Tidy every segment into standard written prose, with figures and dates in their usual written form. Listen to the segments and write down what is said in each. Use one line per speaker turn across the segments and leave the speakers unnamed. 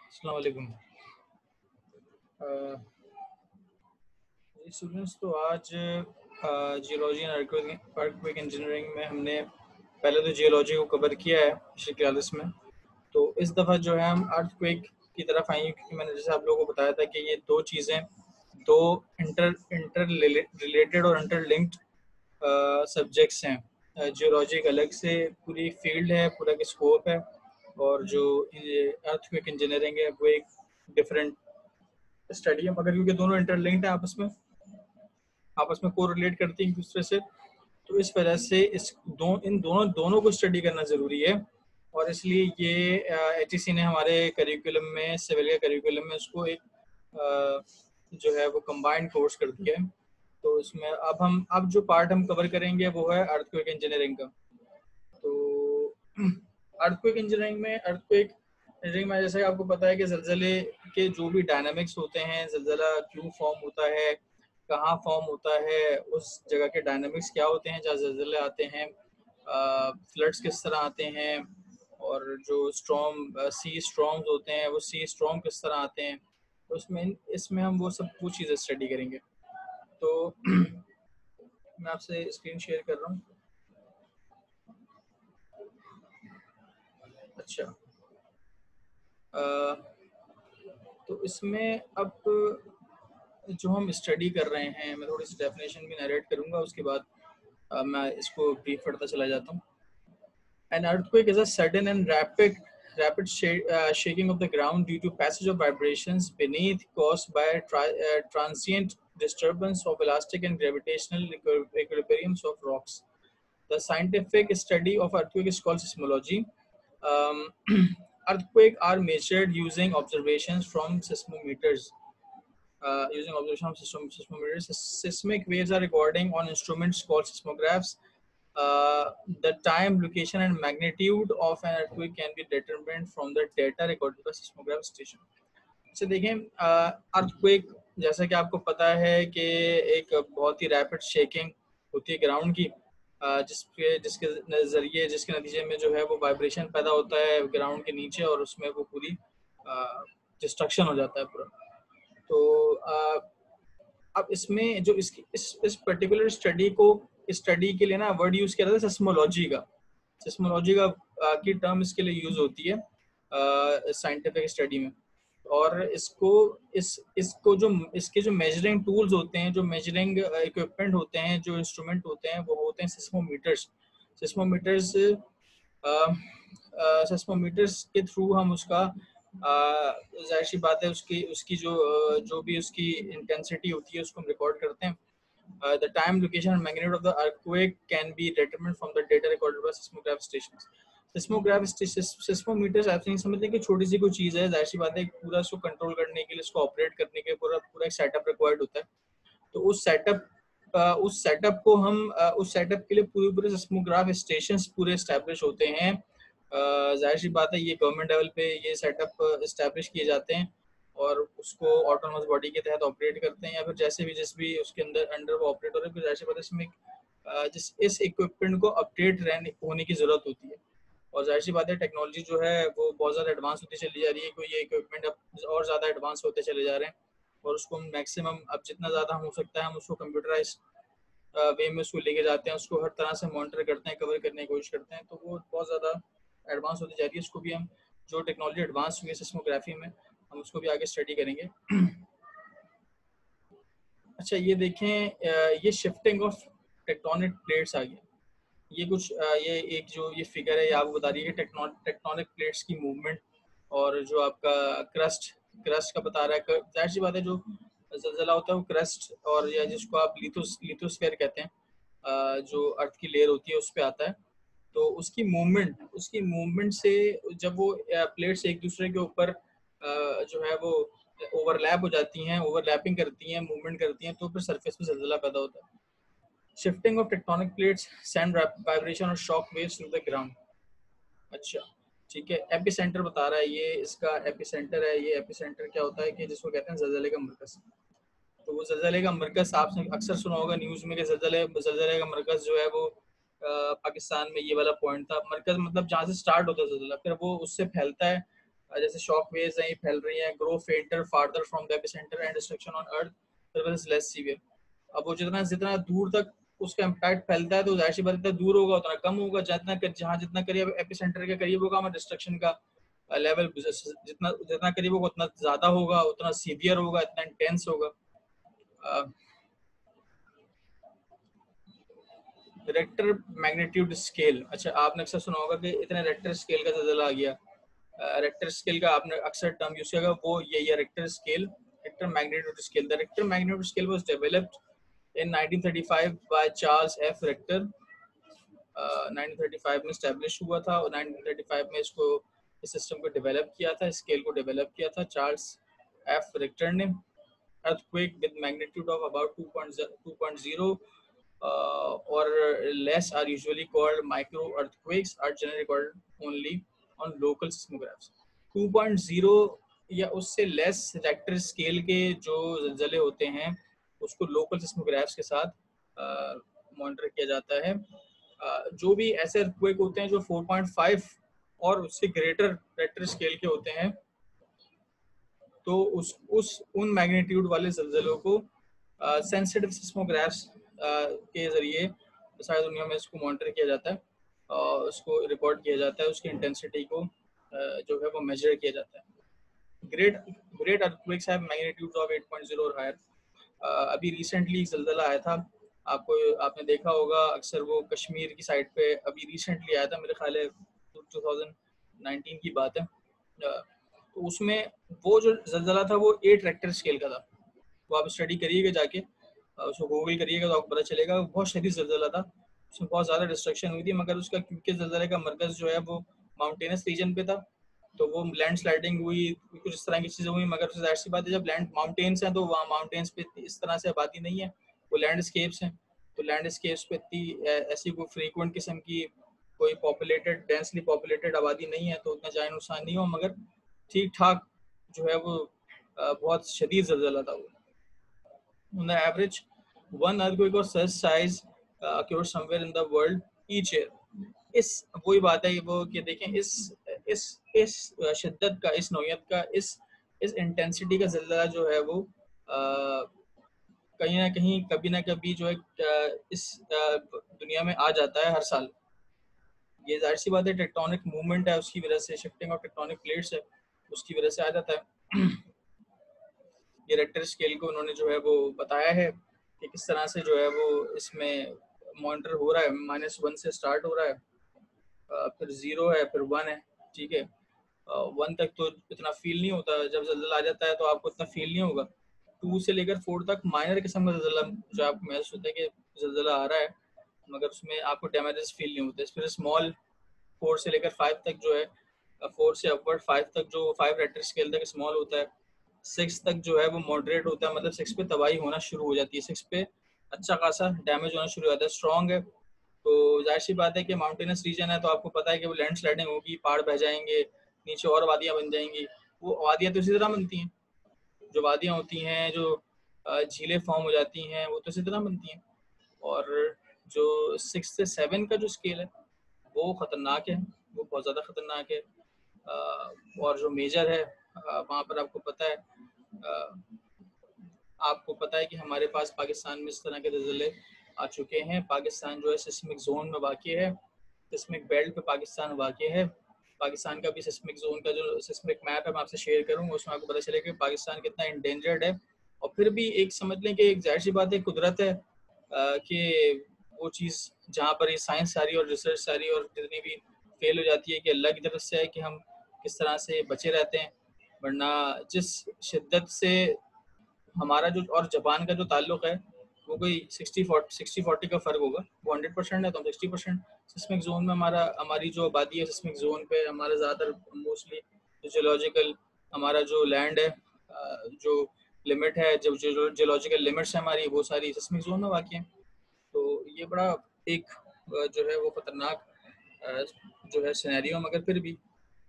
अस्सलाम वालेकुम। जी स्टूडेंट्स, तो आज जियोलॉजी एंड अर्थक्वेक इंजीनियरिंग में हमने पहले तो जियोलॉजी को कवर किया है पिछली क्लास में। तो इस दफ़ा जो है हम अर्थक्वेक की तरफ आएंगे, क्योंकि मैंने जैसे आप लोगों को बताया था कि ये दो चीज़ें दो इंटर इंटर रिलेटेड और इंटरलिंक्ड सब्जेक्ट्स हैं। जियोलॉजी एक अलग से पूरी फील्ड है, पूरा का स्कोप है, और जो अर्थक्वेक इंजीनियरिंग है वो एक डिफरेंट स्टडी है, मगर क्योंकि दोनों इंटरलिंक्ड है, आपस में कोरिलेट करती हैं एक दूसरे से, तो इस वजह से इन दोनों को स्टडी करना ज़रूरी है। और इसलिए ये एचईसी ने हमारे करिकुलम में, सिविल के करिकुलम में उसको एक जो है वो कंबाइंड कोर्स कर दिया है। तो इसमें अब जो पार्ट हम कवर करेंगे वो है अर्थक्वेक इंजीनियरिंग का। तो अर्थक्वेक इंजीनियरिंग में जैसे आपको पता है कि ज़लज़ले के जो भी डायनामिक्स होते हैं, ज़लज़ला क्यों फॉर्म होता है, कहाँ फॉर्म होता है, उस जगह के डायनामिक्स क्या होते हैं जहाँ ज़लज़ले आते हैं, फ्लड्स किस तरह आते हैं, और जो सी स्ट्रॉम्स होते हैं वो सी स्ट्रॉम किस तरह आते हैं। तो इसमें हम वो चीज़ें स्टडी करेंगे। तो मैं आपसे स्क्रीन शेयर कर रहा हूँ। अच्छा, अ, तो इसमें अब जो हम स्टडी कर रहे हैं, मैं थोड़ी सी डेफिनेशन भी नरेट करूंगा, उसके बाद मैं इसको ब्रीफ करता चला जाता हूँ। An earthquake is a sudden and rapid shaking of the ground due to passage of vibrations beneath caused by transient disturbance of elastic and gravitational equilibriums of rocks. The scientific study of earthquake is called seismology. Um, earthquake are measured using observations from seismometers. Using observation of seismometers, seismic waves are recording on instruments called seismographs. The time, location, and magnitude of an earthquake can be determined from the data recorded by seismograph station. से देखें, earthquake जैसा कि आपको पता है कि एक बहुत ही रैपिड शेकिंग होती है ग्राउंड की, जिसके नतीजे में जो है वो वाइब्रेशन पैदा होता है ग्राउंड के नीचे, और उसमें वो पूरी डिस्ट्रक्शन हो जाता है पूरा। तो अब इसमें जो इस पर्टिकुलर स्टडी के लिए ना वर्ड यूज किया जाता है सेस्मोलॉजी की टर्म इसके लिए यूज होती है साइंटिफिक स्टडी में। और इसके जो मेजरिंग टूल्स होते हैं, जो मेजरिंग इक्विपमेंट होते हैं, जो इंस्ट्रूमेंट होते हैं, वो होते हैं सिस्मोमीटर्स सेस्मोमीटर्स के थ्रू हम उसका जाहिर सी बात है उसकी जो भी उसकी इंटेंसिटी होती है उसको हम रिकॉर्ड करते हैं। The time, location, and magnitude of the earthquake can be determined from the data recorded by seismograph stations. सेस्मोमीटर्स आप नहीं समझते कि छोटी सी कोई चीज़ है, जाहिर सी बात है पूरा इसको कंट्रोल करने के लिए, इसको ऑपरेट करने के लिए पूरा एक सेटअप रिक्वायर्ड होता है। तो उस सेटअप के लिए पूरे सेस्मोग्राफ स्टेशंस पूरे एस्टैब्लिश होते हैं। जाहिर सी बात है ये गवर्नमेंट लेवल पे ये सेटअप एस्टैब्लिश किए जाते हैं और उसको ऑटोनोमस बॉडी के तहत ऑपरेट करते हैं, या फिर जिस भी उसके अंडर वो ऑपरेट हो रहे हैं, फिर जाहिर सी बात है इसमें इस इक्विपमेंट को अपडेट होने की ज़रूरत होती है। और जाहिर सी बात है टेक्नोलॉजी जो है वो बहुत ज़्यादा एडवांस होती चली जा रही है, कोई ये इक्विपमेंट अब और ज़्यादा एडवांस होते चले जा रहे हैं, और उसको हम मैक्सिमम अब जितना ज़्यादा हो सकता है हम उसको कंप्यूटराइज वे में उसको लेके जाते हैं, उसको हर तरह से मॉनिटर करते हैं, कवर करने की कोशिश करते हैं। तो वो बहुत ज़्यादा एडवांस होती जा रही है। उसको भी हम जो टेक्नोलॉजी एडवांस हुई है सिस्मोग्राफी में, हम उसको भी आगे स्टडी करेंगे। अच्छा, ये देखें, ये शिफ्टिंग ऑफ टेक्टोनिक प्लेट्स आ गया। ये एक जो ये फिगर है, ये आपको बता रही है टेक्टोनिक प्लेट्स की मूवमेंट, और जो आपका क्रस्ट का बता रहा है। जाहिर सी बात है जो ज़लज़ला होता है वो क्रस्ट, और या जिसको आप लिथोस्फीयर कहते हैं, जो अर्थ की लेयर होती है उस पर आता है। तो उसकी मूवमेंट से जब वो प्लेट्स एक दूसरे के ऊपर जो है वो ओवरलैप हो जाती हैं, ओवरलैपिंग करती हैं, मूवमेंट करती हैं, तो फिर सरफेस पे ज़लज़ला पैदा होता है। Shifting of tectonic plates send vibration और shock waves through the ground. अच्छा, ठीक है। एपिसेंटर बता रहा है, ये इसका एपिसेंटर है। ये एपिसेंटर क्या होता है कि जिसको कहते हैं ज़लज़ले का मरकज़। तो वो ज़लज़ले का मरकज़ आपने अक्सर सुना होगा न्यूज़ में कि ज़लज़ले का मरकज़ जो है वो पाकिस्तान में ये वाला पॉइंट था। मरकज़ मतलब जहाँ से स्टार्ट होता है ज़लज़ला, फिर वो उससे फैलता है जैसे शॉक वेव्स हैं फैल रही हैं, grow fainter farther from the epicentre and destruction on earth surface less severe. अब वो जितना जितना दूर तक उसका इम्पैक्ट फैलता है तो जाहिर सी बात है, जितना दूर होगा उतना कम होगा, जहाँ जितना करीब एपिसेंटर के करीब होगा हमारा डिस्ट्रक्शन का लेवल जितना जितना करीब होगा उतना ज्यादा होगा, उतना सीवियर होगा, इतना इंटेंस होगा। रेक्टर मैग्नीट्यूड स्केल, अच्छा आपने अक्सर सुना होगा कि इतने रेक्टर स्केल का ज़लज़ला आ गया। रेक्टर स्केल का आपने अक्सर टर्म यूज किया, वो ये Richter scale, Richter magnitude scale. The Richter magnitude scale was developed in 1935 by Charles F Richter. 1935 में स्टैब्लिश हुआ था और 1935 में इसको इस सिस्टम को डेवलप किया था, स्केल को डेवलप किया था चार्ल्स एफ रेक्टर ने। earthquake with magnitude of about 2.0 or less are usually called micro earthquakes, are generally recorded only on local seismographs। 2.0 या उससे लेस रेक्टर स्केल के जो ज़लज़ले होते हैं उसको लोकल सिस्मोग्राफ्स के साथ मॉनिटर किया जाता है। जो भी ऐसे earthquake होते हैं जो 4.5 और उससे ग्रेटर रेक्टर स्केल के होते हैं तो उन मैग्नीट्यूड वाले ज़लज़लों को सेंसिटिव सिस्मोग्राफ्स के ज़रिए सारी दुनिया में इसको मॉनिटर किया जाता है और उसको रिकॉर्ड किया जाता है, उसकी इंटेंसिटी को जो है वो मेजर किया जाता है। Great earthquakes have magnitudes of 8.0 और हायर। अभी रिसेंटली ज़लज़ला आया था, आपने देखा होगा अक्सर, वो कश्मीर की साइड पे अभी रिसेंटली आया था, मेरे ख्याल है 2019 की बात है। तो उसमें वो जो ज़लज़ला था वो 8 रेक्टर स्केल का था। वो आप स्टडी करिएगा जाके, उसको गूगल करिएगा तो आपको पता चलेगा, बहुत शदीद ज़लज़ला था, उसमें बहुत ज़्यादा डिस्ट्रक्शन हुई थी। मगर उसका क्योंकि ज़लज़ले का मरकज़ जो है वो माउंटेनस रीजन पे था तो वो लैंड स्लाइडिंग हुई, कुछ इस तरह की चीज़ें हुई। मगर जाहिर सी बात है जब लैंड माउंटेन्स हैं तो वहाँ माउंटेन्स पे इस तरह से आबादी नहीं है, वो लैंडस्केप्स हैं। तो लैंडस्केप्स पे इतनी ऐसी कोई फ्रीक्वेंट किस्म की कोई पॉपुलेटेड डेंसली पॉपुलेटेड आबादी नहीं है तो उतना जान नुकसान नहीं हो, मगर ठीक ठाक जो है वो बहुत शदीद ज़लज़ला था वो। On the average, one earthquake of such size occurs somewhere in the world each year। इस वही बात है वो कि देखें इस शिद्दत का, इस नौयत का, इस इंटेंसिटी का ज़लज़ला जो है वो कहीं ना कहीं कभी ना कभी जो है इस दुनिया में आ जाता है हर साल। ये जाहिर सी बात है, टेक्टोनिक मूवमेंट है, उसकी वजह से शिफ्टिंग ऑफ टेक्टोनिक प्लेट्स है, उसकी वजह से आ जाता है। ये रेक्टर स्केल को उन्होंने जो है वो बताया है कि किस तरह से जो है वो इसमें मॉनिटर हो रहा है। -1 से स्टार्ट हो रहा है, फिर 0 है, फिर 1 है, ठीक है। 1 तक तो इतना फील नहीं होता, जब ज़लज़ला आ जाता है तो आपको इतना फील नहीं होगा। 2 से लेकर 4 तक माइनर किस्म का ज़लज़ला जो आपको महसूस होता है कि ज़लज़ला आ रहा है, मगर उसमें आपको डैमेजेस फील नहीं होते। फिर स्मॉल 4 से लेकर 5 तक जो है, 4 से अपवर्ड 5 तक जो 5 रेक्टर स्केल तक स्मॉल होता है। 6 तक जो है वो मॉडरेट होता है, मतलब 6 पे तबाही होना शुरू हो जाती है, 6 पे अच्छा खासा डैमेज होना शुरू हो जाता है। स्ट्रॉन्ग है तो जाहिर सी बात है कि माउंटेनस रीजन है तो आपको पता है कि वो लैंड स्लाइडिंग होगी, पहाड़ बह जाएंगे, नीचे और वादियाँ बन जाएंगी। वो वादियाँ तो इसी तरह बनती हैं, जो वादियाँ होती हैं, जो झीलें फॉर्म हो जाती हैं, वो तो इसी तरह बनती हैं। और जो 6 से 7 का जो स्केल है वो ख़तरनाक है, वो बहुत ज़्यादा ख़तरनाक है। और जो मेजर है वहाँ पर आपको पता है कि हमारे पास पाकिस्तान में इस तरह के ज़लज़ले आ चुके हैं। पाकिस्तान जो है सिस्मिक जोन में वाक़ है, सिस्मिक बेल्ट पे पाकिस्तान वाक़ है। पाकिस्तान का भी सिस्मिक जोन का जो सिस्मिक मैप है मैं आपसे शेयर करूँगा, उसमें आपको पता चलेगा कि पाकिस्तान कितना इंडेंजर्ड है। और फिर भी एक समझ लें कि एक ज़ाहिर सी बात है, कुदरत है कि वो चीज़ जहाँ पर ये साइंस सारी और रिसर्च सारी और जितनी भी फेल हो जाती है कि अल्लाह की तरफ से है कि हम किस तरह से बचे रहते हैं। वरना जिस शिद्दत से हमारा जो और जापान का जो ताल्लुक है वो कोई 60-40 का फ़र्क होगा। वो 100% है तो हम 60% सिस्मिक जोन में हमारी जो आबादी है सिस्मिक जोन पे हमारा ज़्यादातर मोस्टली जियोलॉजिकल हमारा जो लैंड है, जो लिमिट है, जो जियोलॉजिकल लिमिट्स है हमारी, वो सारी सिस्मिक जोन में वाक़ है। तो ये बड़ा एक जो है वो ख़तरनाक जो है सिनेरियो, मगर फिर भी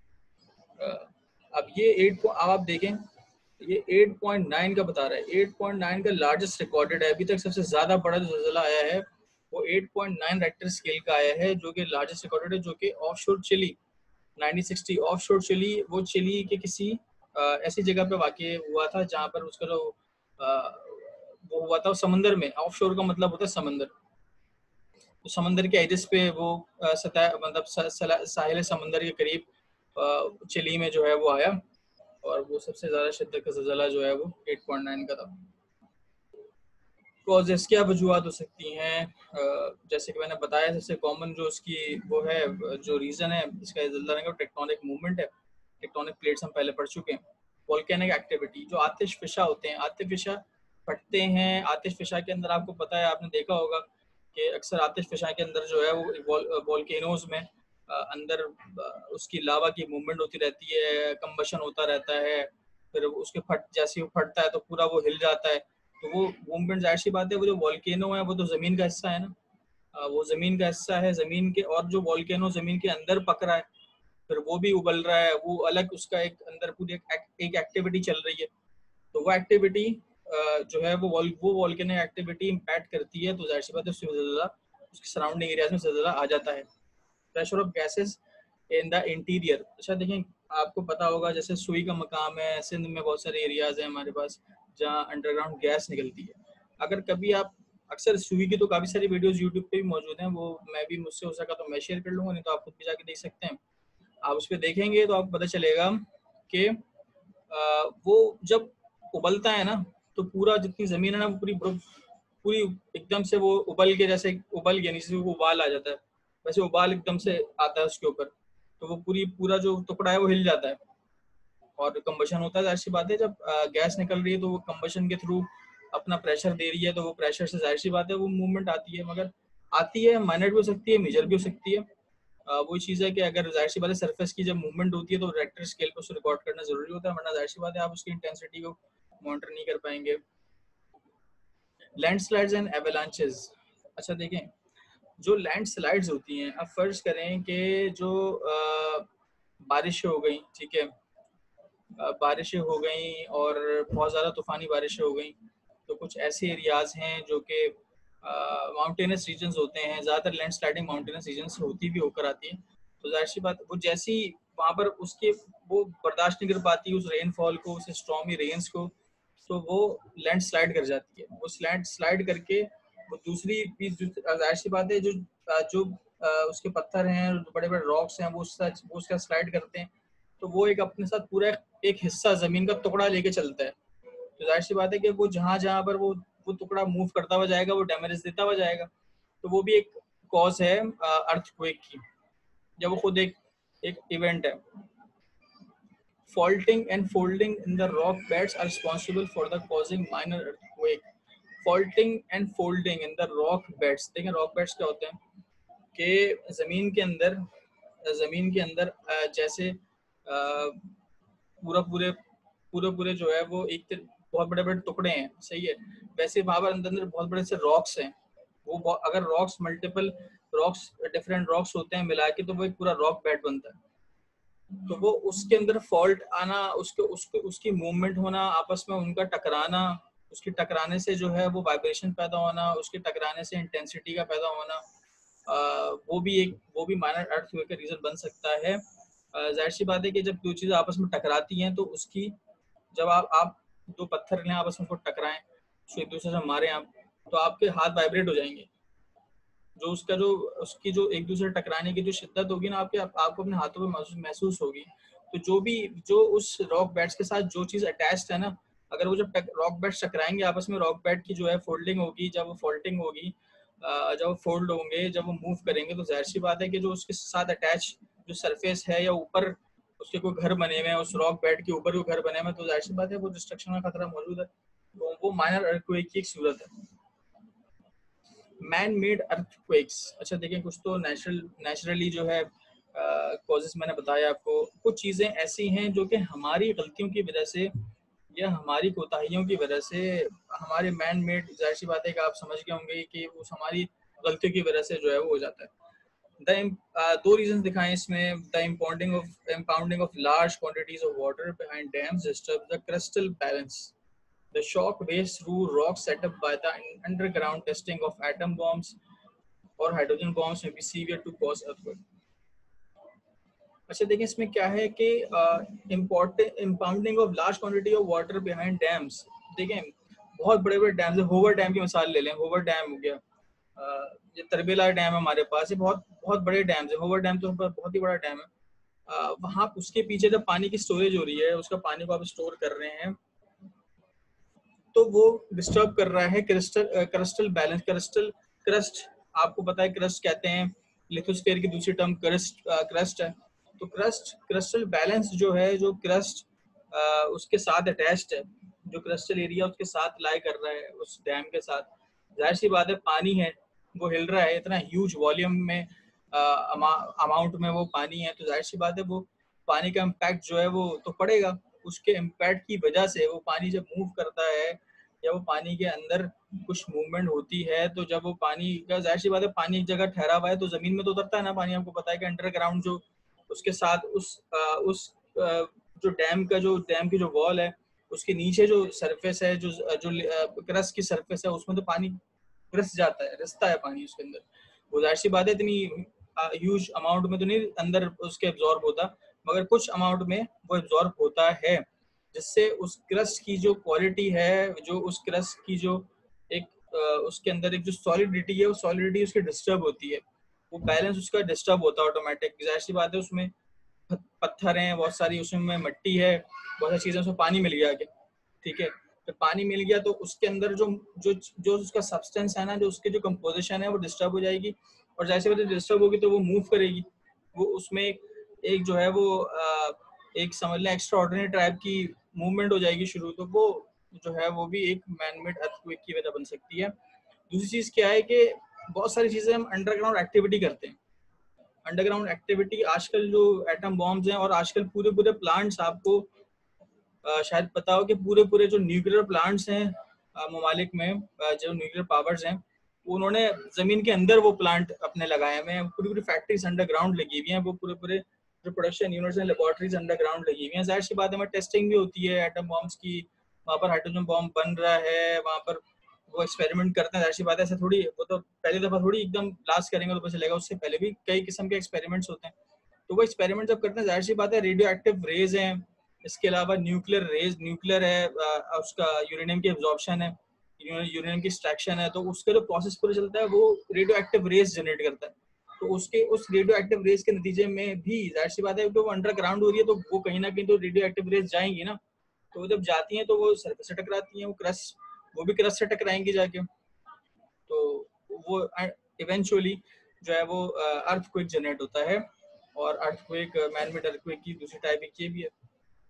अब ये 8 को अब आप देखें, ये 8.9 का बता रहा है। 8.9 का लार्जेस्ट रिकॉर्डेड है अभी तक, सबसे ज़्यादा बड़ा जो ज़लज़ला आया है वो 8.9 रेक्टर स्केल का आया है, जो कि लार्जेस्ट रिकॉर्डेड है, जो कि offshore Chile 1960 off shore Chile, वो चिली के किसी ऐसी जगह पे वाक़ई हुआ था जहाँ पर उसका जो वो हुआ था समंदर में। ऑफ शोर का मतलब होता है समंदर। तो समंदर के एजेस पे वो सतह मतलब साहिल समंदर के करीब चिली में जो है वो आया, और वो सबसे ज़्यादा शिद्दत का ज़लज़ला जो है वो 8.9 का था। कॉजेस क्या वजूहत हो सकती हैं? जैसे कि मैंने बताया, सबसे कॉमन जो उसकी वो है, जो रीज़न है इसका ज़लज़ला का, टेक्टोनिक मूवमेंट है। टेक्टोनिक प्लेट्स हम पहले पढ़ चुके हैं। वोल्केनिक एक्टिविटी, जो आतिश फिशा होते हैं, आतिश फिशा फटते हैं। आतिश फिशा के अंदर आपको पता है, आपने देखा होगा कि अक्सर आतिश फिशा के अंदर जो है वो वोल्केनोज में अंदर उसकी लावा की मूवमेंट होती रहती है, कंबशन होता रहता है। फिर उसके जैसे वो फटता है तो पूरा वो हिल जाता है। तो वो मूवमेंट जाहिर सी बात है, वो जो वॉल्केनो है वो तो ज़मीन का हिस्सा है ना। वो ज़मीन का हिस्सा है, ज़मीन के, और जो वॉल्केनो ज़मीन के अंदर पक रहा है, फिर वो भी उबल रहा है, वो अलग उसका एक अंदर पूरी एक एक्टिविटी चल रही है। तो वो एक्टिविटी जो है वो वॉल्केनिक एक्टिविटी इम्पैक्ट करती है, तो जाहिर सी बात है उससे ज़्यादा उसके सराउंडिंग एरियाज में ज़्यादा आ जाता है। Pressure of gases in the interior. अच्छा देखें, आपको पता होगा जैसे सुई का मकाम है, सिंध में बहुत सारे एरियाज हैं हमारे पास जहाँ अंडरग्राउंड गैस निकलती है। अगर कभी आप, अक्सर सुई की तो काफ़ी सारी वीडियोस यूट्यूब पे भी मौजूद हैं, वो मैं भी, मुझसे हो सका तो मैं शेयर कर लूँगा, नहीं तो आप खुद भी जाके देख सकते हैं। आप उस पर देखेंगे तो आपको पता चलेगा कि वो जब उबलता है ना, तो पूरा जितनी ज़मीन है ना, वो पूरी पूरी एकदम से वो उबल के, जैसे उबल गया नीचे से वो उबाल आ जाता है, वैसे उबाल एकदम से आता है उसके ऊपर। तो वो पूरा जो टुकड़ा है वो हिल जाता है, और कंबशन होता है। जाहिर सी बात है, जब गैस निकल रही है तो वो कंबशन के थ्रू अपना प्रेशर दे रही है, तो वो प्रेशर से जाहिर सी बात है वो मूवमेंट आती है। मगर आती है, माइनर भी हो सकती है, मेजर भी हो सकती है। वही चीज़ है कि अगर जाहिर सी बात है सरफेस की जब मूवमेंट होती है तो रेक्टर स्केल पर उसको रिकॉर्ड करना जरूरी होता है, वरना जाहिर सी बात है आप उसकी इंटेंसिटी को मॉनिटर नहीं कर पाएंगे। Landslides and avalanches. अच्छा देखें, जो लैंडस्लाइड्स होती हैं, अब फर्ज करें कि जो बारिशें हो गई, ठीक है, बारिशें हो गई और बहुत ज़्यादा तूफ़ानी बारिशें हो गई, तो कुछ ऐसे एरियाज़ हैं जो कि माउंटेनस रीजन्स होते हैं। ज़्यादातर लैंडस्लाइडिंग माउंटेनस रीजन से होती भी होकर आती है। तो जाहिर सी बात, वो जैसी वहाँ पर उसके वो बर्दाश्त नहीं कर पाती उस रेनफॉल को, उस स्टॉर्मी रेंस को, तो वो लैंड स्लाइड कर जाती है। वो लैंड स्लाइड करके वो दूसरी भी, जाहिर सी बात है, जो उसके पत्थर हैं, बड़े बड़े रॉक्स हैं, वो उसका स्लाइड करते हैं, तो वो एक अपने साथ पूरा एक हिस्सा ज़मीन का टुकड़ा लेके चलता है। तो जाहिर सी बात है कि वो जहाँ जहाँ पर वो टुकड़ा मूव करता हुआ जाएगा, वो डैमेज देता हुआ जाएगा। तो वो भी एक कॉज है अर्थक्वेक की, जब वो खुद एक एक इवेंट है। Faulting and folding in the rock beds are responsible for the causing minor earthquake. Faulting and folding in the rock beds, देखें रॉक बेड्स क्या होते हैं कि ज़मीन के अंदर जैसे पूरा पूरे पूरे पूरे जो है वो बहुत बड़े बड़े टुकड़े हैं, सही है। वैसे वहाँ पर अंदर अंदर बहुत बड़े से रॉक्स हैं। अगर rocks multiple rocks different rocks होते हैं मिला के, तो वो एक पूरा रॉक बेड बनता है। तो वो उसके अंदर फॉल्ट आना, उसकी मूवमेंट होना, आपस में उनका टकराना, उसके टकराने से जो है वो वाइब्रेशन पैदा होना, उसके टकराने से इंटेंसिटी का पैदा होना, वो भी माइनर अर्थक्वेक का रीजन बन सकता है। जाहिर सी बात है कि जब दो चीज़ें आपस में टकराती हैं, तो उसकी, जब आप दो पत्थर लें आपस में को टकराएं, उसको एक दूसरे से मारें आप, तो आपके हाथ वाइब्रेट हो जाएंगे। जो उसकी जो एक दूसरे टकराने की जो शिद्दत होगी ना, आपको अपने हाथों में महसूस होगी। तो जो उस रॉक बेड्स के साथ जो चीज़ अटैच्ड है ना, अगर वो जब रॉक बेड्स टकराएंगे आपस में, रॉक बेड की जो है फोल्डिंग होगी, जब वो फोल्डिंग होगी, जब वो फोल्ड होंगे, जब वो मूव करेंगे, तो जाहिर सी बात है कि जो उसके साथ अटैच जो सरफेस है, या ऊपर उसके कोई घर बने हुए हैं, उस रॉक बेड के ऊपर कोई घर बने हुए हैं, तो जाहिर सी बात है वो डिस्ट्रक्शन का खतरा मौजूद है। तो वो माइनर अर्थक्वेक की एक सूरत है। Man made earthquakes. अच्छा देखिए, कुछ तो नेचुरली जो है कॉजेस मैंने बताया आपको। कुछ चीज़ें ऐसी हैं जो कि हमारी गलतियों की वजह से या हमारी कोताहियों की वजह से, हमारे मैन मेड, जाहिर सी बात है कि आप समझ गए होंगे कि उस हमारी गलतियों की वजह से जो है वो हो जाता है। दो रीजन दिखाएं इसमें। The impounding of large quantities of water behind dams disturbs the crustal balance. The shock waves through rocks set up by the underground testing of atom bombs or hydrogen bombs may be severe to cause earthquake. अच्छा देखिए, इसमें क्या है कि impounding of large quantity of water behind dams. देखें, बहुत बड़े बड़े डैम्स, होवर डैम की मिसाल ले लें। होवर डैम हो गया, ये तरबेला डैम है हमारे पास, ये बहुत बहुत बड़े डैम्स है। होवर डैम तो बहुत ही बड़ा डैम है। वहाँ उसके पीछे जब पानी की स्टोरेज हो रही है, उसका पानी को आप स्टोर कर रहे हैं, तो वो डिस्टर्ब कर रहा है क्रिस्टल बैलेंस। क्रस्ट, आपको पता है क्रस्ट कहते हैं, लिथोस्फीयर की दूसरी टर्म क्रस्ट है। तो क्रिस्टल बैलेंस जो है, जो क्रस्ट उसके साथ अटैच्ड है, जो क्रिस्टल एरिया उसके साथ लाई कर रहा है उस डैम के साथ, जाहिर सी बात है पानी है वो हिल रहा है, इतना ह्यूज वॉल्यूम में अमाउंट में वो पानी है, तो जाहिर सी बात है वो पानी का इम्पैक्ट जो है वो तो पड़ेगा। उसके इम्पैक्ट की वजह से वो पानी जब मूव करता है, या वो पानी के अंदर कुछ मूवमेंट होती है, तो जब वो पानी का, जाहिर सी बात है पानी एक जगह ठहरा हुआ है तो जमीन में तो उतरता है ना पानी। आपको पता है कि अंडरग्राउंड जो उसके साथ जो डैम की जो वॉल है, उसके नीचे जो सरफेस है, जो क्रस्ट की सरफेस है, उसमें तो पानी रिसता है पानी उसके अंदर। वो जाहिर सी बात है इतनी ह्यूज अमाउंट में तो नहीं अंदर उसके एब्जॉर्ब होता, मगर कुछ अमाउंट में वो एब्जॉर्ब होता है, जिससे उस क्रस्ट की जो क्वालिटी है, जो उस क्रस्ट की जो एक उसके अंदर एक जो सॉलिडिटी है, वो सॉलिडिटी उसकी डिस्टर्ब होती है, वो बैलेंस उसका डिस्टर्ब होता है ऑटोमेटिक। जाहिर सी बात है उसमें पत्थर हैं बहुत सारी, उसमें मिट्टी है, बहुत सारी चीजें, उसमें पानी मिल गया आगे, ठीक है। तो पानी मिल गया तो उसके अंदर जो जो जो उसका सब्सटेंस है ना, जो उसके जो कंपोजिशन है वो डिस्टर्ब हो जाएगी, और जैसे वैसे डिस्टर्ब होगी तो वो मूव करेगी। वो उसमें एक जो है वो एक समझ लें एक्स्ट्रा ऑर्डिनरी टाइप की मूवमेंट हो जाएगी शुरू, तो वो जो है वो भी एक मैनमेड अर्थक्वेक की वजह बन सकती है। दूसरी चीज क्या है कि बहुत सारी चीजें हम अंडरग्राउंड एक्टिविटी करते हैं। अंडरग्राउंड एक्टिविटी आजकल जो एटम बॉम्ब्स हैं, और आजकल पूरे पूरे प्लांट्स, आपको शायद पता हो कि पूरे पूरे जो न्यूक्लियर प्लांट्स हैं ममालिक में, जो न्यूक्लियर पावर्स हैं, उन्होंने जमीन के अंदर वो प्लांट अपने लगाए हुए हैं। पूरी पूरी फैक्ट्रीज अंडरग्राउंड लगी हुई हैं, वो पूरे पूरे जो प्रोडक्शन यूनिट्स हैं, लेबोरेटरीज अंडरग्राउंड लगी हुई हैं। जाहिर सी बात है, टेस्टिंग भी होती है एटम बॉम्ब्स की, वहाँ पर हाइड्रोजन बॉम्ब बन रहा है, वहाँ पर वो एक्सपेरिमेंट करते हैं। जाहिर सी बात है, ऐसे थोड़ी, वो तो पहली दफा थोड़ी एकदम ब्लास्ट करेंगे तो पता चलेगा, उससे पहले भी कई किस्म के एक्सपेरिमेंट्स होते हैं। तो वो एक्सपेरिमेंट जब करते हैं, जाहिर सी बात है रेडियो एक्टिव रेज हैं, इसके अलावा न्यूक्लियर रेज, न्यूक्लियर है, उसका यूरेनियम की एब्जॉर्प्शन है, यूरेनियम की एक्सट्रैक्शन है, तो उसका जो प्रोसेस पूरा चलता है वो रेडियो एक्टिव रेज जनरेट करता है। तो उसके उस रेडियो एक्टिव रेज के नतीजे में भी जाहिर सी बात है, क्योंकि वो अंडरग्राउंड हो रही है, तो वो कहीं ना कहीं तो रेडियो एक्टिव रेज जाएंगी ना। तो जब जाती हैं तो वो सरफेस से टकराती हैं, वो भी क्रस्ट से टकराएंगी जाके, तो वो इवेंचुअली जो है वो अर्थक्वेक जनरेट होता है। और अर्थक्वेक, मैन-मेड अर्थक्वेक की दूसरी टाइप एक ये भी है।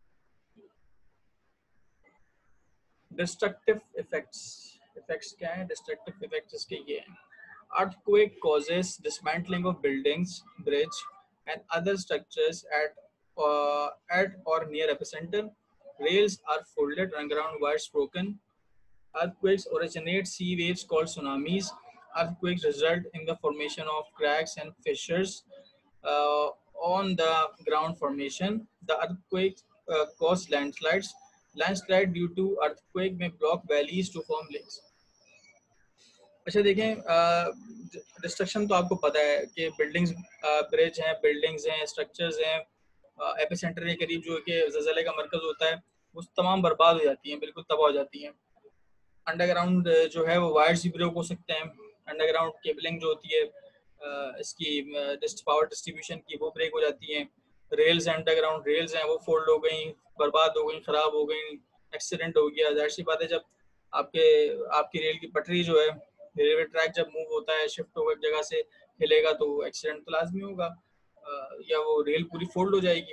डिस्ट्रक्टिव इफेक्ट्स, इफेक्ट्स क्या है, डिस्ट्रक्टिव इफेक्ट्स इसके ये हैं। Earthquake causes dismantling of buildings, bridge, and other structures at or near epicenter. Rails are folded, underground wires broken. Earthquakes originate sea waves called tsunamis. Earthquakes result in the formation of cracks and fissures uh, on the ground formation. The earthquake cause landslides. Landslide due to earthquake may block valleys to form lakes. अच्छा देखें, destruction तो आपको पता है कि buildings, bridge हैं, buildings हैं, structures हैं, एपिसेंटर के करीब जो कि ज़लज़ले का मरकज़ होता है, वो तमाम बर्बाद हो जाती हैं, बिल्कुल तबाह हो जाती हैं। अंडरग्राउंड जो है वो वायर्स भी ब्रेक हो सकते हैं। अंडरग्राउंड केबलिंग जो होती है इसकी पावर डिस्ट्रीब्यूशन की, वो ब्रेक हो जाती हैं। रेल्स हैं, अंडरग्राउंड रेल्स हैं, वो फोल्ड हो गई, बर्बाद हो गई, ख़राब हो गई, एक्सीडेंट हो गया। जाहिर सी बात है, जब आपके आपकी रेल की पटरी जो है, रेलवे ट्रैक जब मूव होता है, शिफ्ट होकर एक जगह से हिलेगा, तो एक्सीडेंट तो लाजमी होगा, या वो रेल पूरी फोल्ड हो जाएगी।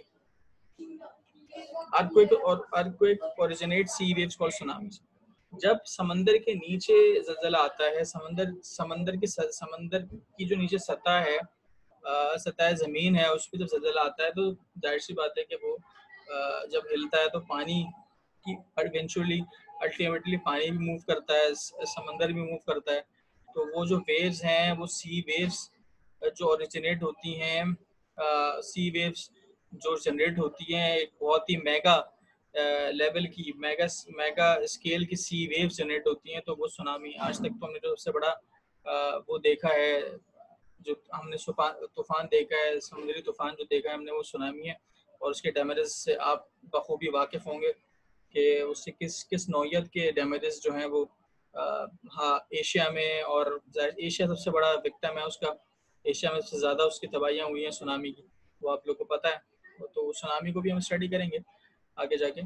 Earthquake originate sea waves called tsunamis. जब समंदर के नीचे ज़लज़ला आता है, समंदर की जो नीचे सतह है, सतह ज़मीन है, उस पर जब ज़लज़ला आता है, तो जाहिर सी बात है कि वो जब हिलता है तो पानी की इवेंचुअली अल्टीमेटली पानी भी मूव करता है, समंदर भी मूव करता है। तो वो जो वेव्स हैं, वो सी वेव्स जो ओरिजिनेट होती हैं, सी वेव्स जो जनरेट होती हैं, एक बहुत ही मेगा लेवल की, मेगा मेगा स्केल की सी वेव जनरेट होती हैं, तो वो सुनामी। आज तक तो हमने जो सबसे बड़ा वो देखा है जो हमने तूफान देखा है, समुद्री तूफान जो देखा है हमने, वो सुनामी है। और उसके डैमेजेस से आप बखूबी वाकिफ़ होंगे कि उससे किस किस नौइयत के डैमेजेस जो हैं वो हाँ एशिया में, और एशिया सबसे बड़ा विक्टिम है उसका। एशिया में सबसे ज़्यादा उसकी तबाहियाँ हुई हैं सुनामी की, वो आप लोग को पता है। तो सुनामी को भी हम स्टडी करेंगे आगे जाके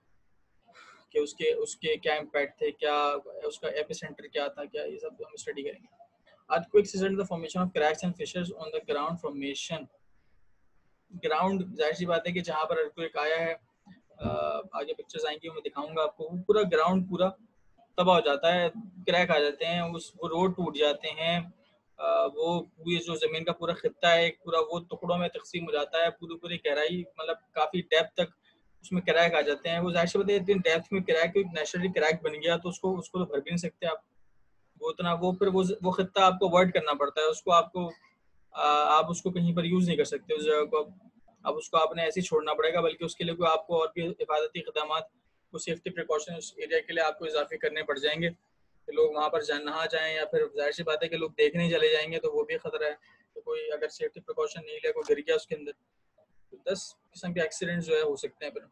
कि उसके उसके क्या इम्पैक्ट थे, क्या उसका एपिसेंटर क्या था, क्या ये सब हम स्टडी करेंगे। Earthquakes result in the formation of cracks and fissures on the ground formation. Ground, जाहिर सी बात है कि जहाँ पर अर्थक्वेक आया है, आगे पिक्चर्स आएंगी मैं दिखाऊंगा आपको, वो पूरा ग्राउंड पूरा तबाह हो जाता है, क्रैक आ जाते हैं, उस वो रोड टूट जाते हैं, वो ये जो ज़मीन का पूरा खित्ता है एक पूरा वो टुकड़ों में तकसीम हो जाता है, पूरी पूरी गहराई मतलब काफ़ी डेप्थ तक उसमें क्रैक आ जाते हैं। वो जाहिर सी बात है इतनी डेप्थ में क्रैक, नेचुरली क्रैक बन गया तो उसको उसको तो भर भी नहीं सकते आप। वो उतना वो फिर वो खित्ता आपको अवॉइड करना पड़ता है, उसको आपको आप उसको कहीं पर यूज़ नहीं कर सकते उस जगह को। अब उसको आपने ऐसे ही छोड़ना पड़ेगा, बल्कि उसके लिए कोई आपको और भी हिफाजती इक़दाम, कुछ सेफ्टी प्रिकॉशन उस एरिया के लिए आपको इजाफी करने पड़ जाएंगे कि लोग वहाँ पर नहा जाएं, या फिर जाहिर सी बात है कि लोग देखने चले जाएंगे तो वो भी खतरा है। तो कोई अगर सेफ्टी प्रिकॉशन नहीं लिया, कोई गिर गया उसके अंदर, तो 10 किस्म के एक्सीडेंट जो है हो सकते हैं। फिर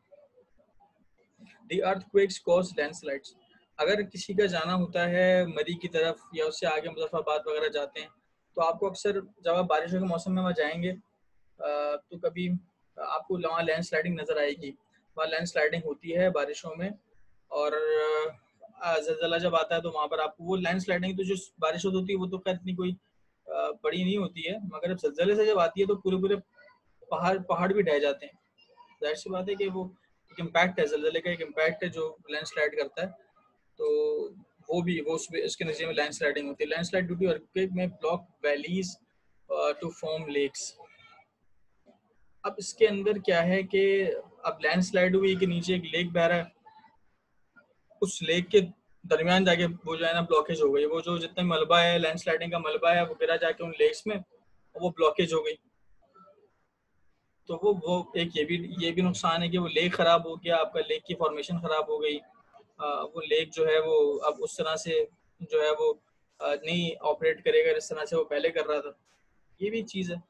दी अर्थक्वेक्स कॉज लैंडस्लाइड्स, अगर किसी का जाना होता है मरी की तरफ या उससे आगे मुजफ्फराबाद वगैरह जाते हैं, तो आपको अक्सर जब आप बारिशों के मौसम में वहाँ जाएंगे तो कभी आपको वहाँ लैंड स्लाइडिंग नज़र आएगी। वहाँ लैंड स्लाइडिंग होती है बारिशों में, और ज़लज़ला जब आता है तो वहाँ पर आपको वो लैंड स्लाइडिंग, तो जो बारिश होती है वो तो खैर इतनी कोई बड़ी नहीं होती है, मगर जब ज़लज़ले से जब आती है तो पूरे पूरे पहाड़ पहाड़ भी ढह जाते हैं। जाहिर सी बात है कि वो एक इम्पैक्ट है, ज़लज़ले का एक इम्पैक्ट है जो लैंड स्लाइड करता है। तो वो भी वो उसके नतीजे में लैंड स्लाइडिंग होती है। Land slide due to earthquake में block valleys to form lakes. अब इसके अंदर क्या है कि अब लैंड स्लाइड हुई कि नीचे एक लेक बह रहा है, उस लेक के दरमियान जाके वो जो है ना ब्लॉकेज हो गई, वो जो जितना मलबा है लैंड स्लाइडिंग का मलबा है वो गिरा जाके उन लेक्स में, और वो ब्लॉकेज हो गई। तो वो एक ये भी नुकसान है कि वो लेक खराब हो गया, आपका लेक की फॉर्मेशन खराब हो गई। वो लेक जो है वो अब उस तरह से जो है वो नहीं ऑपरेट करेगा जिस तरह से वो पहले कर रहा था। ये भी चीज़ है।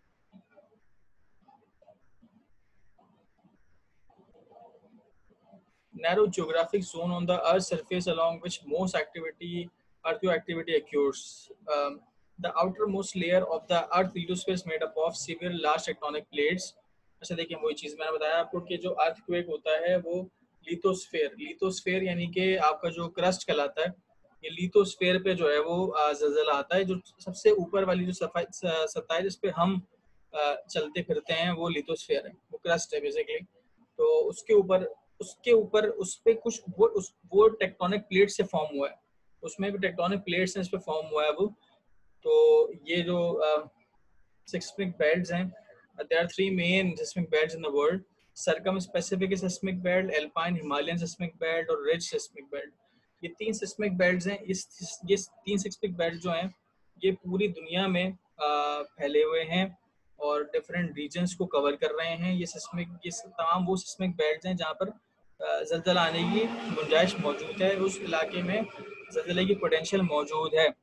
Narrow geographic zone on the Earth's surface along which most earthquake activity occurs. The outermost layer of the Earth lithosphere is made up of several large tectonic plates. अच्छा देखिए, वही चीज़ मैंने बताया आपको कि जो अर्थक्वेक होता है वो लिथोस्फेयर यानी कि आपका जो क्रस्ट कहलाता है, ये लिथोस्फेयर पे जो है वो ज़लज़ला आता है। जो सबसे ऊपर वाली जो सतह है जिस पे हम चलते फिरते हैं वो लिथोस्फेयर है, वो क्रस्ट है बेसिकली। तो उसके ऊपर उस पे कुछ वो टेक्टोनिक प्लेट से फॉर्म हुआ है, उसमें भी टेक्टोनिक प्लेट्स हैं इस पे फॉर्म हुआ है वो। तो ये जो सिस्मिक बेल्ट्स हैं, there are three main seismic belts in the world: circum Pacific seismic belt, Alpine Himalayan seismic belt और रिज सिस्मिक बेल्ट। ये तीन सिस्मिक बेल्ट्स हैं। ये तीन सिस्मिक बेल्ट जो हैं ये पूरी दुनिया में फैले हुए हैं और डिफरेंट रीजन्स को कवर कर रहे हैं। ये तमाम वो सिस्मिक बेल्ट्स हैं जहाँ पर जल्जला आने की गुंजाइश मौजूद है, उस इलाके में जल्जले की पोटेंशियल मौजूद है।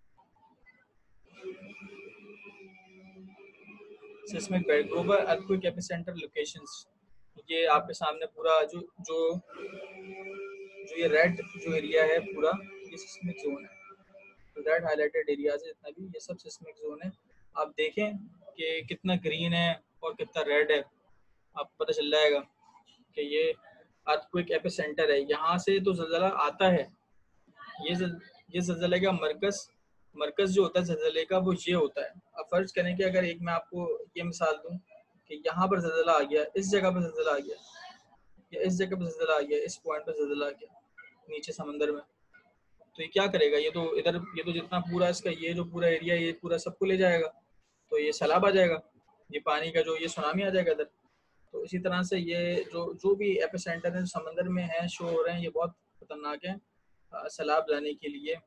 Seismic belt, global earthquake epicentre locations, ये आपके सामने पूरा जो जो जो ये रेड जो एरिया है पूरा, ये सिस्मिक जोन है। रेड हाईलाइटेड एरिया से जितना भी, ये सब सिस्मिक जोन है। आप देखें कि कितना ग्रीन है और कितना रेड है, आपको पता चल जाएगा कि ये अर्थक्वेक एपिसेंटर है। यहाँ से तो ज़लज़ला आता है। ये जल, ये ज़लज़ले का मरकज़ जो होता है ज़लज़ले का वो ये होता है। अब फ़र्ज़ करें कि अगर एक मैं आपको ये मिसाल दूँ कि यहाँ पर ज़लज़ला आ गया, इस जगह पर ज़लज़ला आ गया, या इस जगह पर ज़लज़ला आ गया, इस पॉइंट पर ज़लज़ला आ गया नीचे समंदर में, तो ये क्या करेगा? ये तो जितना पूरा इसका ये जो पूरा एरिया ये पूरा सबको ले जाएगा, तो ये सैलाब आ जाएगा, ये पानी का जो ये सुनामी आ जाएगा इधर। तो इसी तरह से ये जो जो भी एपिसेंटर है समंदर में है शो हो रहे हैं, ये बहुत खतरनाक है सैलाब लाने के लिए।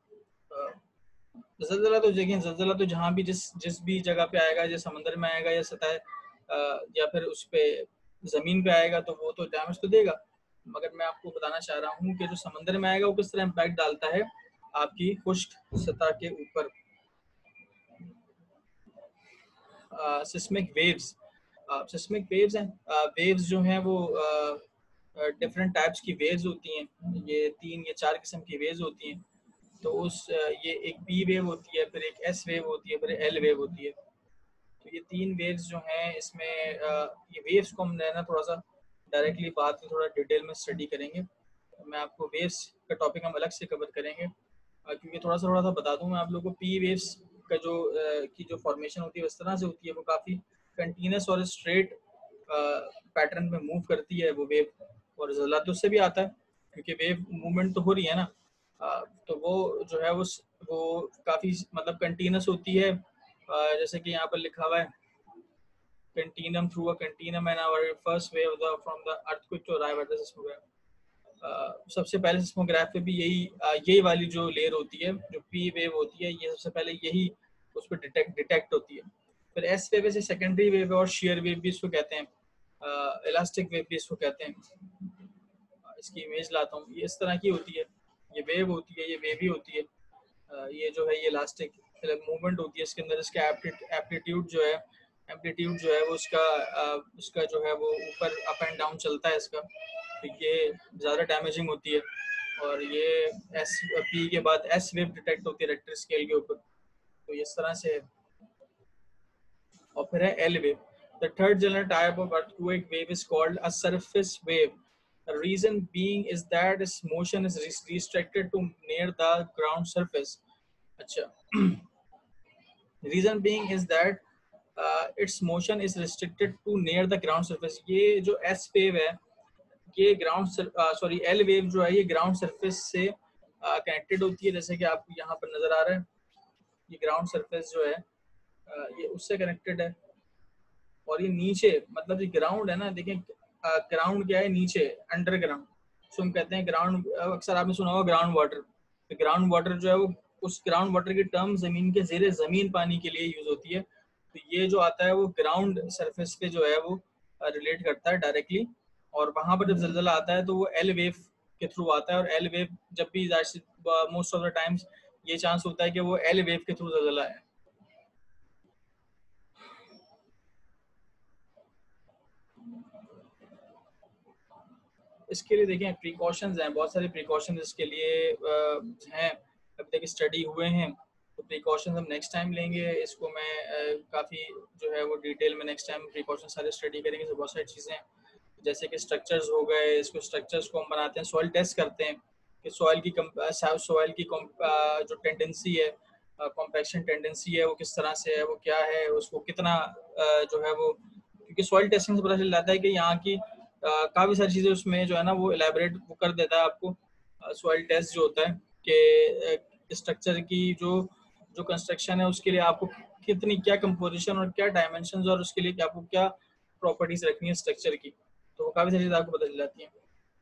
ज़लज़ला तो जहाँ भी जिस जिस भी जगह पे आएगा, या समंदर में आएगा या सतह या फिर उस पे ज़मीन पे आएगा, तो वो तो डैमेज तो देगा। मगर मैं आपको बताना चाह रहा हूँ कि जो समंदर में आएगा वो किस तरह इम्पैक्ट डालता है आपकी खुश्क सतह के ऊपर। Seismic waves. सिस्मिक वेव्स हैं, वेव्स जो हैं वो डिफरेंट टाइप्स की वेव्स होती हैं। ये 3 या 4 किस्म की वेव्स होती हैं। तो ये एक पी वेव होती है, फिर एक एस वेव होती है, फिर एल वेव होती है। तो ये 3 वेव्स जो हैं इसमें ये वेव्स को हम ना थोड़ा सा डायरेक्टली बाद में थोड़ा डिटेल में स्टडी करेंगे। मैं आपको वेव्स का टॉपिक हम अलग से कवर करेंगे, क्योंकि थोड़ा सा बता दूं मैं आप लोगों को। पी वेव्स का की जो फॉर्मेशन होती है इस तरह से होती है, वो काफ़ी कंटिन्यूस और स्ट्रेट पैटर्न में मूव करती है वो वेव, और ज़ला तो उससे भी आता है क्योंकि वेव मूवमेंट तो हो रही है ना। तो वो जो है वो काफ़ी मतलब कंटिन्यूस होती है। जैसे कि यहाँ पर लिखा हुआ है, continuum through a continuum and our first wave from the earthquake to arrive at the seismograph। सबसे पहले सिस्मोग्राफ पे भी यही वाली जो लेयर होती है, जो पी वेव होती है, ये सबसे पहले यही उस पर डिटेक्ट होती है। फिर एस वेव से सेकेंडरी वेव और शेयर वेव भी इसको कहते हैं, इलास्टिक वेव भी इसको कहते हैं। इसकी इमेज लाता हूँ, ये इस तरह की होती है, ये वेव होती है, ये वेव ही होती है। ये जो है ये इलास्टिक मूवमेंट होती है इसके अंदर। इसका एम्पलीट्यूड जो है वो उसका जो है वो ऊपर अप एंड डाउन चलता है इसका। तो ये ज़्यादा डैमेजिंग होती है। और ये एस पी के बाद एस वेव डिटेक्ट होती है रेक्टर स्केल के ऊपर। तो इस तरह से है। और फिर है L wave. The third general type of earthquake wave is called a surface wave. The reason being is that its motion is restricted to near the ground surface. अच्छा, reason being is that its motion is restricted to near the ground surface। ये जो S wave है ये L wave जो है ये ground surface से connected होती है। जैसे कि आपको यहाँ पर नजर आ रहा है, ये ग्राउंड सरफेस जो है ये उससे कनेक्टेड है। और ये नीचे मतलब जो ग्राउंड है ना, देखिए ग्राउंड क्या है, नीचे अंडरग्राउंड। सो हम कहते हैं ग्राउंड, अक्सर आपने सुना होगा ग्राउंड वाटर। तो ग्राउंड वाटर जो है वो उस ग्राउंड वाटर की टर्म जमीन के ज़ेरे ज़मीन पानी के लिए यूज होती है। तो ये जो आता है वो ग्राउंड सरफेस पे जो है वो रिलेट करता है डायरेक्टली। और वहां पर जब जलजला आता है तो वो एल वेव के थ्रू आता है। और एल वेव जब भी मोस्ट ऑफ द टाइम्स ये चांस होता है कि वो एल वेव के थ्रू जलजला है। इसके लिए देखें प्रिकॉशंस हैं, बहुत सारे प्रिकॉशंस इसके लिए हैं, अभी तक स्टडी हुए हैं। तो प्रिकॉशंस हम नेक्स्ट टाइम लेंगे। इसको मैं काफ़ी जो है वो डिटेल में नेक्स्ट टाइम प्रिकॉशन सारे स्टडी करेंगे। तो बहुत सारी चीज़ें हैं जैसे कि स्ट्रक्चर्स हो गए, इसको स्ट्रक्चर्स को हम बनाते हैं, सॉइल टेस्ट करते हैं कि सॉइल की जो टेंडेंसी है, कॉम्पैक्शन टेंडेंसी है, वो किस तरह से है, वो क्या है, उसको कितना जो है वो, क्योंकि सॉइल टेस्टिंग से पता चल जाता है कि यहाँ की काफ़ी सारी चीज़ें उसमें जो है ना वो एलैबोरेट वो कर देता है आपको। सॉइल टेस्ट जो होता है कि स्ट्रक्चर की जो जो कंस्ट्रक्शन है उसके लिए आपको कितनी क्या कंपोजिशन और क्या डायमेंशंस और उसके लिए आपको क्या प्रॉपर्टीज रखनी है स्ट्रक्चर की। तो वो काफ़ी सारी चीज़ें आपको पता चल जाती हैं।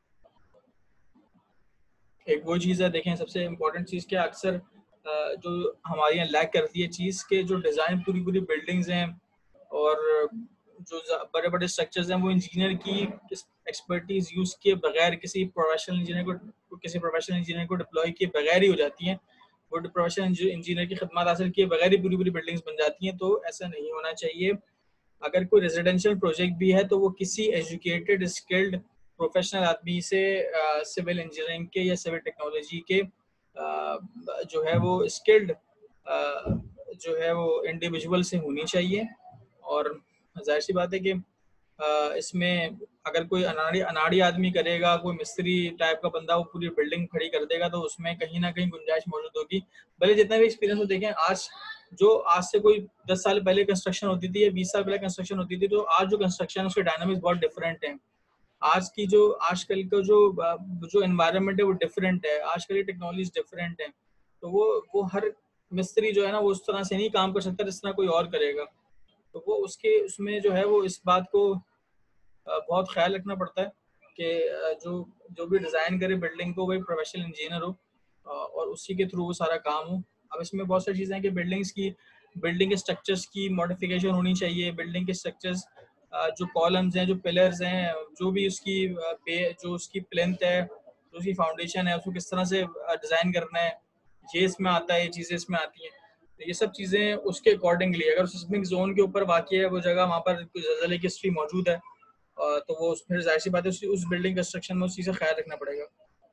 एक वो चीज़ है, देखें सबसे इम्पोर्टेंट चीज़ क्या अक्सर जो हमारे यहाँ लैक करती है चीज़ के जो डिज़ाइन पूरी पूरी बिल्डिंग्स हैं और जो बड़े बड़े स्ट्रक्चर्स हैं वो इंजीनियर की एक्सपर्टीज यूज़ किए बगैर किसी प्रोफेशनल इंजीनियर को डिप्लॉय किए बगैर ही हो जाती हैं। वो प्रोफेशनल इंजीनियर की खदमात हासिल किए बगैर ही पूरी पूरी बिल्डिंग्स बन जाती हैं। तो ऐसा नहीं होना चाहिए। अगर कोई रेजिडेंशियल प्रोजेक्ट भी है तो वो किसी एजुकेटेड स्किल्ड प्रोफेशनल आदमी से सिविल इंजीनियरिंग के या सिविल टेक्नोलॉजी के जो है वो स्किल्ड जो है वो इंडिविजुअल से होनी चाहिए। और जाहिर सी बात है कि इसमें अगर कोई अनाड़ी अनाड़ी आदमी करेगा, कोई मिस्त्री टाइप का बंदा वो पूरी बिल्डिंग खड़ी कर देगा तो उसमें कहीं ना कहीं गुंजाइश मौजूद होगी। भले जितना भी एक्सपीरियंस हो, देखें आज से कोई 10 साल पहले कंस्ट्रक्शन होती थी या 20 साल पहले कंस्ट्रक्शन होती थी, तो आज जो कंस्ट्रक्शन है उसके डायनामिक्स बहुत डिफरेंट हैं। आजकल का जो एनवायरनमेंट है वो डिफरेंट है, आजकल की टेक्नोलॉजीज डिफरेंट है। तो वो हर मिस्त्री जो है ना वो उस तरह से नहीं काम कर सकता जिस तरह कोई और करेगा। तो वो उसके उसमें जो है वो इस बात को बहुत ख्याल रखना पड़ता है कि जो जो भी डिज़ाइन करे बिल्डिंग को वही प्रोफेशनल इंजीनियर हो और उसी के थ्रू वो सारा काम हो। अब इसमें बहुत सारी चीज़ें हैं कि बिल्डिंग के स्ट्रक्चर्स की मॉडिफिकेशन होनी चाहिए। बिल्डिंग के स्ट्रक्चर्स जो कॉलम्स हैं, जो पिलर्स हैं, जो भी जो उसकी प्लेंथ है, जो उसकी फाउंडेशन है, उसको किस तरह से डिज़ाइन करना है, ये इसमें आता है, ये चीज़ें इसमें आती हैं। तो ये सब चीज़ें उसके अकॉर्डिंगली, अगर सिस्मिक जोन के ऊपर वाक़ई है वो जगह, वहाँ पर कुछ ज़लज़ले की हिस्ट्री मौजूद है, तो वो फिर ज़ाहिर सी बात है उस बिल्डिंग कंस्ट्रक्शन में उस चीज़ का ख्याल रखना पड़ेगा।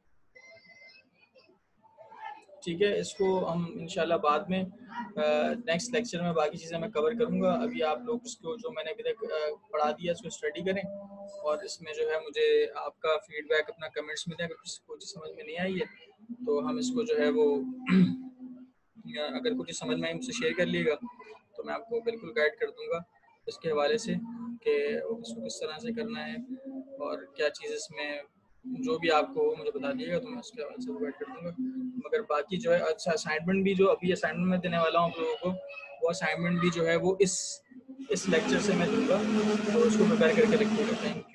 ठीक है, इसको हम इंशाल्लाह बाद में नेक्स्ट लेक्चर में बाकी चीज़ें मैं कवर करूँगा। अभी आप लोग इसको जो मैंने अभी तक पढ़ा दिया इसको स्टडी करें, और इसमें जो है मुझे आपका फीडबैक, अपना कमेंट्स में दें। अगर कुछ समझ में नहीं आई है तो हम इसको जो है वो अगर कुछ समझ में आई मुझसे शेयर कर लिएगा, तो मैं आपको बिल्कुल गाइड कर दूँगा इसके हवाले से कि इसको किस तरह से करना है, और क्या चीज़ इसमें जो भी आपको मुझे बता दिएगा तो मैं उसके हवाले से गाइड कर दूँगा। मगर बाकी जो है, अच्छा असाइनमेंट भी जो अभी असाइनमेंट मैं देने वाला हूँ आप लोगों को, वो असाइनमेंट भी जो है वो इस लेक्चर से मैं दूँगा, तो उसको प्रिपेयर करके रखिएगा। Thank you.